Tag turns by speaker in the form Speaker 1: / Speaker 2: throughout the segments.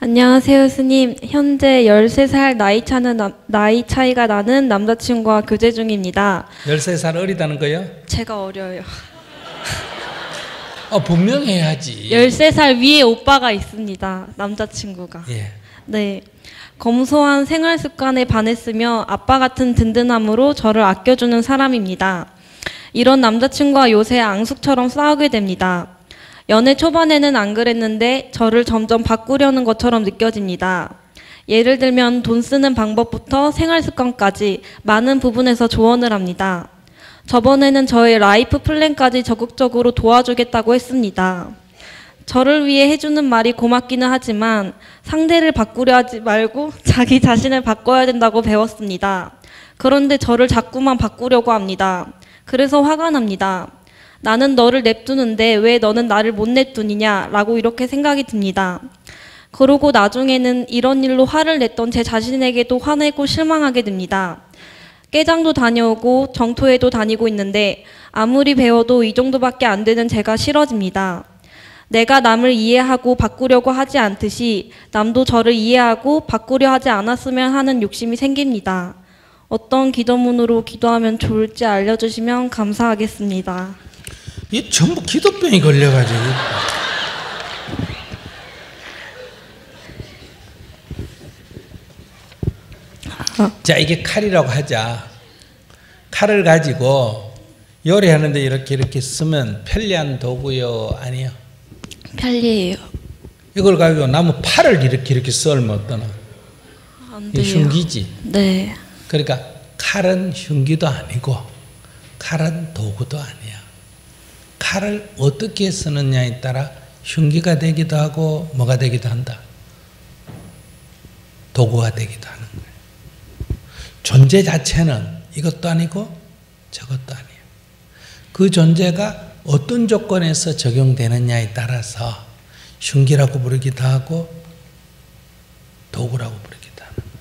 Speaker 1: 안녕하세요, 스님. 현재 13살 나이 차이가 나는 남자친구와 교제 중입니다.
Speaker 2: 13살 어리다는 거요?
Speaker 1: 제가 어려요.
Speaker 2: 분명해야지.
Speaker 1: 13살 위에 오빠가 있습니다. 남자친구가.
Speaker 2: 예.
Speaker 1: 네. 검소한 생활 습관에 반했으며 아빠 같은 든든함으로 저를 아껴주는 사람입니다. 이런 남자친구와 요새 앙숙처럼 싸우게 됩니다. 연애 초반에는 안 그랬는데 저를 점점 바꾸려는 것처럼 느껴집니다. 예를 들면 돈 쓰는 방법부터 생활 습관까지 많은 부분에서 조언을 합니다. 저번에는 저의 라이프 플랜까지 적극적으로 도와주겠다고 했습니다. 저를 위해 해주는 말이 고맙기는 하지만 상대를 바꾸려 하지 말고 자기 자신을 바꿔야 된다고 배웠습니다. 그런데 저를 자꾸만 바꾸려고 합니다. 그래서 화가 납니다. 나는 너를 냅두는데 왜 너는 나를 못 냅두느냐 라고 이렇게 생각이 듭니다. 그러고 나중에는 이런 일로 화를 냈던 제 자신에게도 화내고 실망하게 됩니다. 깨장도 다녀오고 정토에도 다니고 있는데 아무리 배워도 이 정도밖에 안 되는 제가 싫어집니다. 내가 남을 이해하고 바꾸려고 하지 않듯이 남도 저를 이해하고 바꾸려 하지 않았으면 하는 욕심이 생깁니다. 어떤 기도문으로 기도하면 좋을지 알려주시면 감사하겠습니다.
Speaker 2: 이 전부 기도병이 걸려가지고. 자, 이게 칼이라고 하자. 칼을 가지고 요리하는데 이렇게 쓰면 편리한 도구요, 아니요?
Speaker 1: 편리해요.
Speaker 2: 이걸 가지고 나무 팔을 이렇게 썰면 어떠나?
Speaker 1: 안 돼요.
Speaker 2: 흉기지.
Speaker 1: 네.
Speaker 2: 그러니까 칼은 흉기도 아니고 칼은 도구도 아니야. 칼을 어떻게 쓰느냐에 따라 흉기가 되기도 하고 뭐가 되기도 한다. 도구가 되기도 하는 거예요. 존재 자체는 이것도 아니고 저것도 아니에요. 그 존재가 어떤 조건에서 적용되느냐에 따라서 흉기라고 부르기도 하고 도구라고 부르기도 하는 거예요.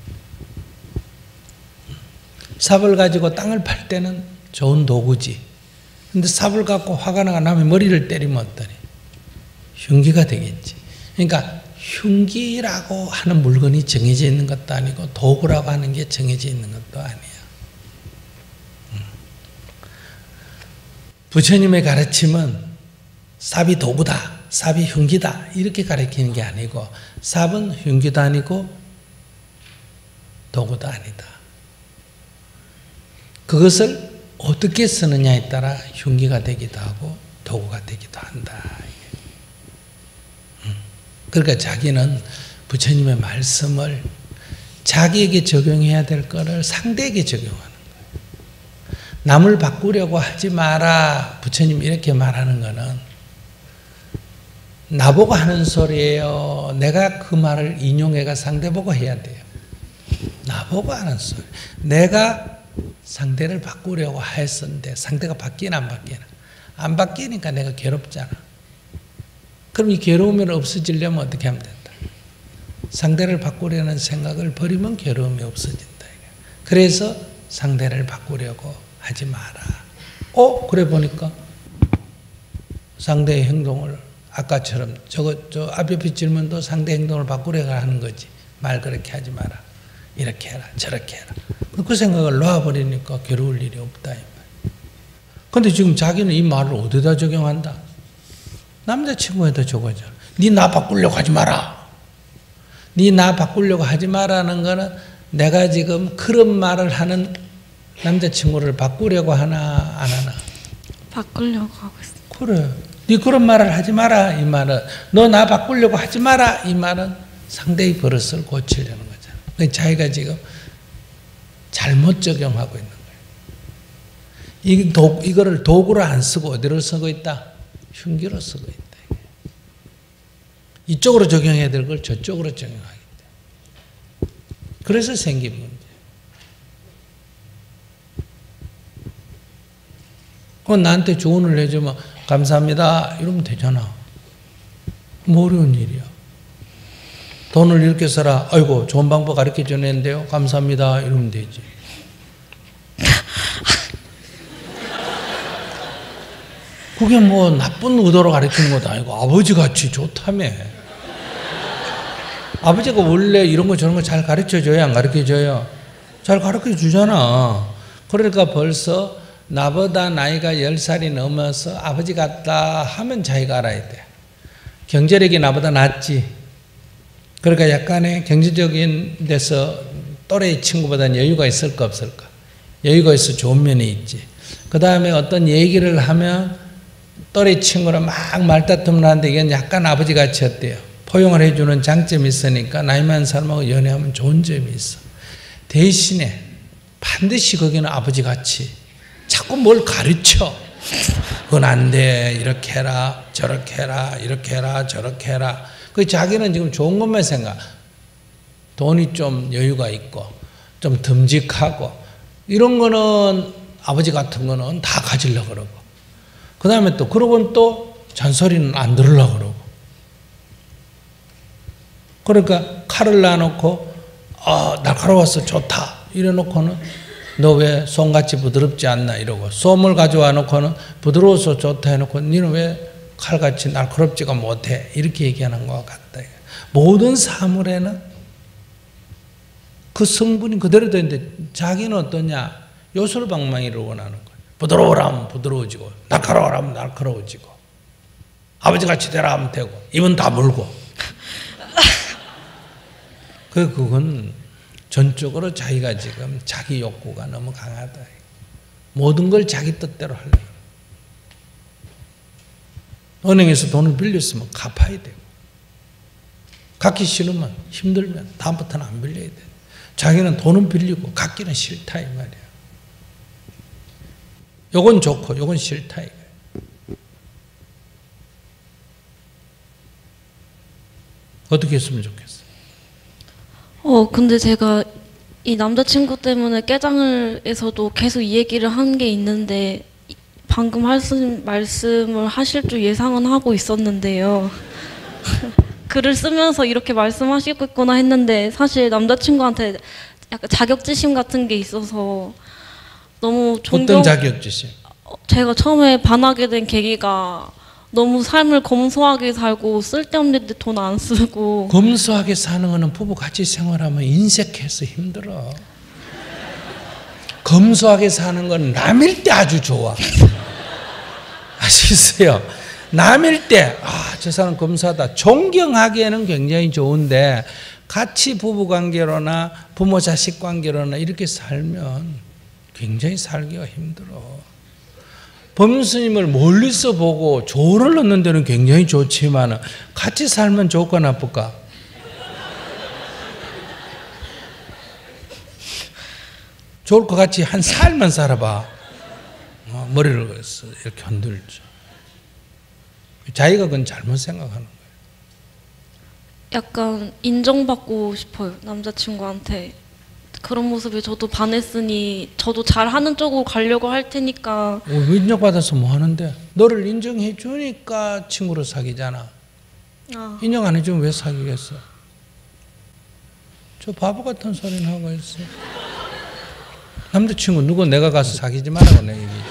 Speaker 2: 삽을 가지고 땅을 팔 때는 좋은 도구지. 근데 삽을 갖고 화가 나가 남의 머리를 때리면 어떠니? 흉기가 되겠지. 그러니까 흉기라고 하는 물건이 정해져 있는 것도 아니고 도구라고 하는 게 정해져 있는 것도 아니야. 부처님의 가르침은 삽이 도구다, 삽이 흉기다 이렇게 가르치는 게 아니고 삽은 흉기도 아니고 도구도 아니다. 그것을 어떻게 쓰느냐에 따라 흉기가 되기도 하고 도구가 되기도 한다. 그러니까 자기는 부처님의 말씀을 자기에게 적용해야 될 거를 상대에게 적용하는 거예요. 남을 바꾸려고 하지 마라. 부처님 이렇게 말하는 거는 나보고 하는 소리예요. 내가 그 말을 인용해가 상대보고 해야 돼요. 나보고 하는 소리. 내가 상대를 바꾸려고 했었는데 상대가 바뀌나 안 바뀌나? 안 바뀌니까 내가 괴롭잖아. 그럼 이 괴로움이 없어지려면 어떻게 하면 된다? 상대를 바꾸려는 생각을 버리면 괴로움이 없어진다. 그래서 상대를 바꾸려고 하지 마라. 그래 보니까 상대의 행동을 아까처럼 저 앞옆에 질문도 상대 행동을 바꾸려고 하는 거지. 말 그렇게 하지 마라. 이렇게 해라. 저렇게 해라. 그 생각을 놔버리니까 괴로울 일이 없다. 그런데 지금 자기는 이 말을 어디다 적용한다? 남자친구에다 적어줘. 니 나 바꾸려고 하지 마라. 니 나 바꾸려고 하지 마라는 거는 내가 지금 그런 말을 하는 남자친구를 바꾸려고 하나 안 하나?
Speaker 1: 바꾸려고 하고 있어요.
Speaker 2: 그래. 니 그런 말을 하지 마라 이 말은. 너 나 바꾸려고 하지 마라 이 말은 상대의 버릇을 고치려는 거잖아. 자기가 지금 잘못 적용하고 있는 거예요. 이거를 도구로 안 쓰고 어디로 쓰고 있다? 흉기로 쓰고 있다. 이쪽으로 적용해야 될 걸 저쪽으로 적용하기 때문에. 그래서 생긴 문제. 나한테 조언을 해주면 감사합니다 이러면 되잖아. 뭐 어려운 일이야. 돈을 이렇게 써라. 아이고 좋은 방법 가르쳐 주는데요. 감사합니다 이러면 되지. 그게 뭐 나쁜 의도로 가르치는 것도 아니고 아버지같이 좋다며. 아버지가 원래 이런 거 저런 거 잘 가르쳐줘요? 안 가르쳐줘요? 잘 가르쳐주잖아. 그러니까 벌써 나보다 나이가 10살이 넘어서 아버지 같다 하면 자기가 알아야 돼. 경제력이 나보다 낫지. 그러니까 약간의 경제적인 데서 또래 친구보다는 여유가 있을까 없을까? 여유가 있어 좋은 면이 있지. 그 다음에 어떤 얘기를 하면 또래 친구랑 막 말다툼을 하는데 이건 약간 아버지 같이 어때요? 포용을 해주는 장점이 있으니까 나이 많은 사람하고 연애하면 좋은 점이 있어. 대신에 반드시 거기는 아버지 같이 자꾸 뭘 가르쳐. 그건 안 돼. 이렇게 해라. 저렇게 해라. 이렇게 해라. 저렇게 해라. 그 자기는 지금 좋은 것만 생각. 돈이 좀 여유가 있고 좀 듬직하고 이런 거는 아버지 같은 거는 다 가지려고 그러고 그 다음에 또 그러고는 또 잔소리는 안 들으려고 그러고 그러니까 칼을 놔놓고 날카로워서 좋다 이래놓고는 너 왜 솜같이 부드럽지 않나 이러고 솜을 가져와 놓고는 부드러워서 좋다 해놓고 너는 왜 칼같이 날카롭지가 못해 이렇게 얘기하는 것 같다. 모든 사물에는 그 성분이 그대로 되는데 자기는 어떠냐 요술방망이를 원하는 거예요. 부드러워라면 부드러워지고 날카로워라면 날카로워지고 아버지같이 되라 하면 되고 입은 다 물고 그건 전적으로 자기가 지금 자기 욕구가 너무 강하다. 모든 걸 자기 뜻대로 하려고. 은행에서 돈을 빌렸으면 갚아야 되고 갚기 싫으면 힘들면 다음부터는 안 빌려야 돼. 자기는 돈은 빌리고 갚기는 싫다 이 말이야. 요건 좋고 요건 싫다 이거야. 어떻게 했으면 좋겠어?
Speaker 1: 근데 제가 이 남자친구 때문에 깨장을에서도 계속 이 얘기를 한 게 있는데 방금 말씀을 하실 줄 예상은 하고 있었는데요. 글을 쓰면서 이렇게 말씀하시겠구나 했는데 사실 남자친구한테 약간 자격지심 같은 게 있어서 너무
Speaker 2: 어떤 자격지심?
Speaker 1: 제가 처음에 반하게 된 계기가 너무 삶을 검소하게 살고 쓸데없는 데 돈 안 쓰고
Speaker 2: 검소하게 사는 거는 부부 같이 생활하면 인색해서 힘들어. 검소하게 사는 건 남일 때 아주 좋아. 아시겠어요? 남일 때 저 사람 검소하다 존경하기에는 굉장히 좋은데 같이 부부관계로나 부모 자식 관계로나 이렇게 살면 굉장히 살기가 힘들어. 법문스님을 멀리서 보고 조를 얻는 데는 굉장히 좋지만 같이 살면 좋을까 나쁠까? 좋을 것 같이 한 살만 살아봐. 머리를 이렇게 흔들죠. 자기가 그건 잘못 생각하는 거예요.
Speaker 1: 약간 인정받고 싶어요. 남자친구한테. 그런 모습에 저도 반했으니 저도 잘하는 쪽으로 가려고 할 테니까.
Speaker 2: 인정받아서 뭐 하는데? 너를 인정해 주니까 친구로 사귀잖아. 인정 안 해주면 왜 사귀겠어? 저 바보 같은 소리는 하고 있어. 남자친구 누구 내가 가서 사귀지 말라고 내 얘기.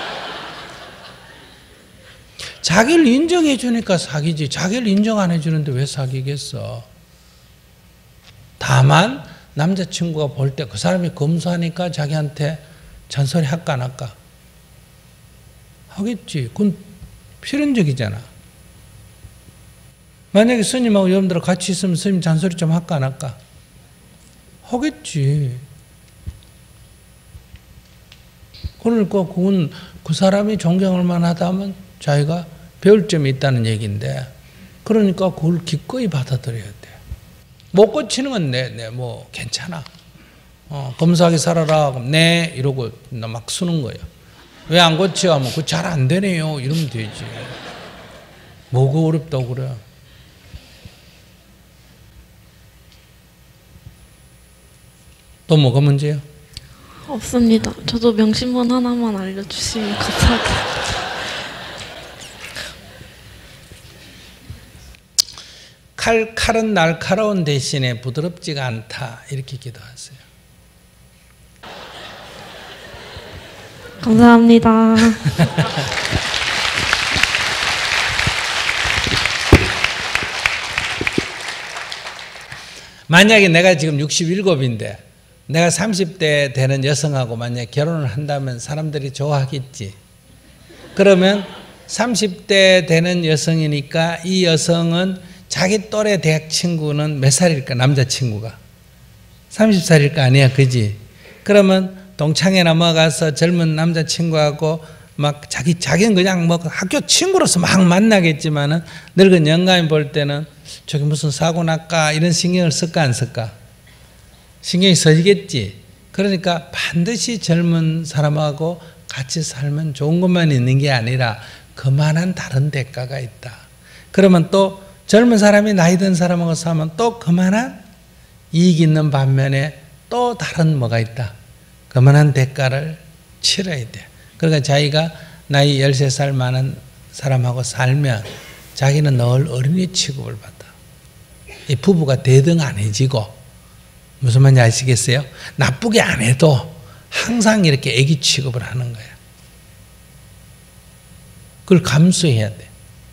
Speaker 2: 자기를 인정해 주니까 사귀지 자기를 인정 안 해주는데 왜 사귀겠어? 다만 남자친구가 볼 때 그 사람이 검소하니까 자기한테 잔소리 할까 안 할까? 하겠지. 그건 필연적이잖아. 만약에 스님하고 여러분들 같이 있으면 스님 잔소리 좀 할까 안 할까? 하겠지. 그러니까 그건 그 사람이 존경할 만하다면 자기가 배울 점이 있다는 얘기인데 그러니까 그걸 기꺼이 받아들여야 돼. 못 고치는 건 뭐 괜찮아. 검소하게 살아라. 네 이러고 나 막 쓰는 거야. 왜 안 고쳐? 하면 그거 잘 안 되네요. 이러면 되지. 뭐가 어렵다고 그래. 또 뭐가 문제야?
Speaker 1: 없습니다. 저도 명심본 하나만 알려주시면 감사하겠습니다.
Speaker 2: 칼은 날카로운 대신에 부드럽지가 않다. 이렇게 기도하세요.
Speaker 1: 감사합니다.
Speaker 2: 만약에 내가 지금 67인데 내가 30대 되는 여성하고 만약에 결혼을 한다면 사람들이 좋아하겠지. 그러면 30대 되는 여성이니까 이 여성은 자기 또래 대학 친구는 몇 살일까? 남자친구가 30살일 거 아니야, 그지? 그러면 동창회 넘어가서 젊은 남자친구하고 막 자기는 그냥 뭐 학교 친구로서 막 만나겠지만은 늙은 영감이 볼 때는 저기 무슨 사고 날까 이런 신경을 쓸까 안 쓸까? 신경이 써지겠지. 그러니까 반드시 젊은 사람하고 같이 살면 좋은 것만 있는 게 아니라 그만한 다른 대가가 있다. 그러면 또 젊은 사람이 나이 든 사람하고 살면 또 그만한 이익이 있는 반면에 또 다른 뭐가 있다. 그만한 대가를 치러야 돼. 그러니까 자기가 나이 13살 많은 사람하고 살면 자기는 늘 어린이 취급을 받아. 이 부부가 대등 안 해지고, 무슨 말인지 아시겠어요? 나쁘게 안 해도 항상 이렇게 애기 취급을 하는 거야. 그걸 감수해야 돼.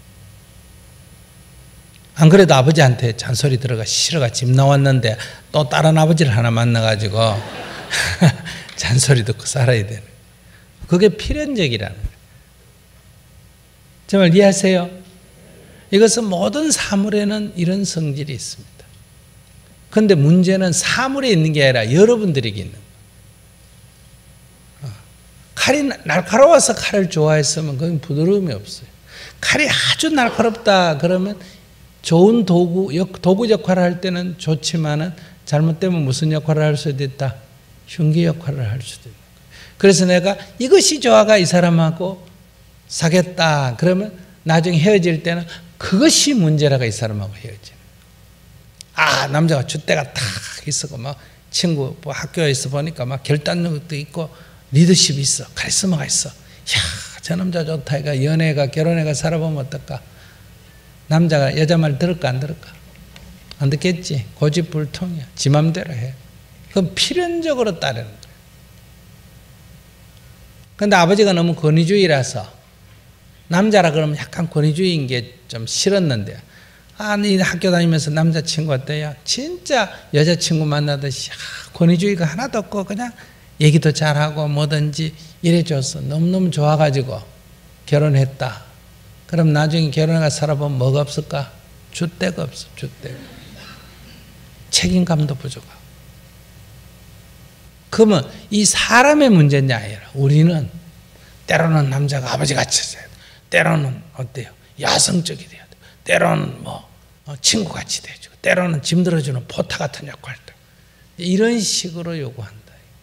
Speaker 2: 안 그래도 아버지한테 잔소리 들어가 싫어가 집 나왔는데 또 다른 아버지를 하나 만나가지고 잔소리 듣고 살아야 되는 거야. 그게 필연적이라는 거예요. 정말 이해하세요? 이것은 모든 사물에는 이런 성질이 있습니다. 그런데 문제는 사물에 있는 게 아니라 여러분들에게 있는 거예요. 칼이 날카로워서 칼을 좋아했으면 그건 부드러움이 없어요. 칼이 아주 날카롭다 그러면 좋은 도구 역할을 할 때는 좋지만은 잘못되면 무슨 역할을 할 수도 있다? 흉기 역할을 할 수도 있는 거예요. 그래서 내가 이것이 좋아가 이 사람하고 사겠다 그러면 나중에 헤어질 때는 그것이 문제라가 이 사람하고 헤어지는. 아, 남자가 줏대가 탁 있었고 막 친구 뭐 학교에서 보니까 막 결단력도 있고 리더십이 있어, 카리스마가 있어. 야, 저 남자 좋다. 이가 연애가 결혼해가 살아보면 어떨까? 남자가 여자 말 들을까 안 들을까? 안 듣겠지. 고집불통이야. 지 맘대로 해. 그건 필연적으로 따르는 거야. 그런데 아버지가 너무 권위주의라서 남자라 그러면 약간 권위주의인 게 좀 싫었는데, 아니 학교 다니면서 남자친구 어때요? 진짜 여자친구 만나듯이 권위주의가 하나도 없고 그냥 얘기도 잘하고 뭐든지 이래줘서 너무너무 좋아가지고 결혼했다. 그럼 나중에 결혼해서 살아보면 뭐가 없을까? 줏대가 없어. 줏대가. 책임감도 부족하고. 그러면 이 사람의 문제인지 아니라 우리는 때로는 남자가 아버지같이 돼야 돼. 때로는 어때요? 야성적이 돼야 돼. 때로는 뭐 친구같이 돼주고 때로는 짐 들어주는 포타 같은 역할도 이런 식으로 요구한다.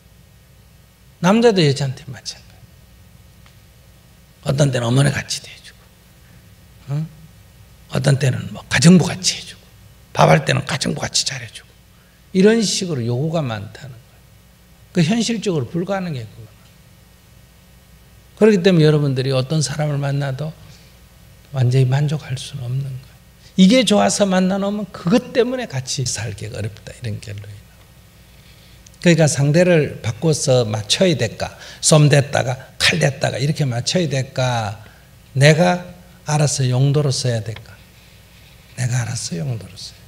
Speaker 2: 남자도 여자한테 마찬가지. 어떤 때는 어머니같이 돼주고 어떤 때는 뭐 가정부같이 해주고 밥할 때는 가정부같이 잘해주고 이런 식으로 요구가 많다는 거예요. 그 현실적으로 불가능해요. 그거는. 그렇기 때문에 여러분들이 어떤 사람을 만나도 완전히 만족할 수는 없는 거예요. 이게 좋아서 만나놓으면 그것 때문에 같이 살기가 어렵다. 이런 결론이 나와요. 그러니까 상대를 바꿔서 맞춰야 될까? 쏨 됐다가 칼 됐다가 이렇게 맞춰야 될까? 내가 알아서 용도로 써야 될까? 내가 알아서 용도로 써야